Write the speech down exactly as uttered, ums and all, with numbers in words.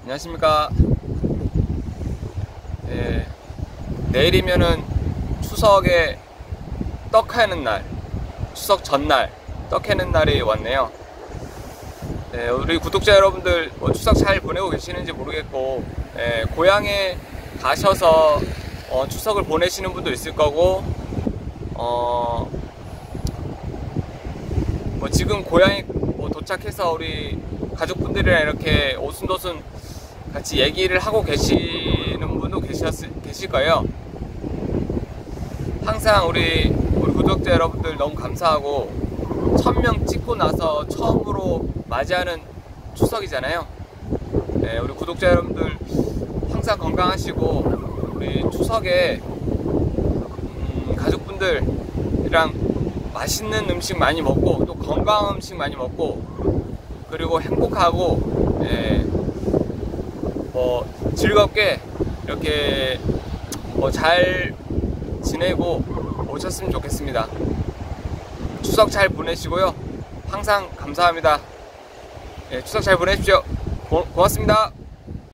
안녕하십니까. 예, 내일이면은 추석에 떡 해는 날, 추석 전날 떡 해는 날이 왔네요. 예, 우리 구독자 여러분들 뭐 추석 잘 보내고 계시는지 모르겠고, 예, 고향에 가셔서 어, 추석을 보내시는 분도 있을 거고, 어, 뭐 지금 고향에 뭐 도착해서 우리 가족분들이랑 이렇게 오순도순 같이 얘기를 하고 계시는 분도 계셨을, 계실 거예요. 항상 우리, 우리 구독자 여러분들 너무 감사하고, 천 명 찍고 나서 처음으로 맞이하는 추석이잖아요. 네, 우리 구독자 여러분들 항상 건강하시고, 우리 추석에 음, 가족분들이랑 맛있는 음식 많이 먹고, 또 건강한 음식 많이 먹고, 그리고 행복하고, 예, 뭐 즐겁게 이렇게 뭐 잘 지내고 오셨으면 좋겠습니다. 추석 잘 보내시고요. 항상 감사합니다. 예, 추석 잘 보내십시오. 고, 고맙습니다.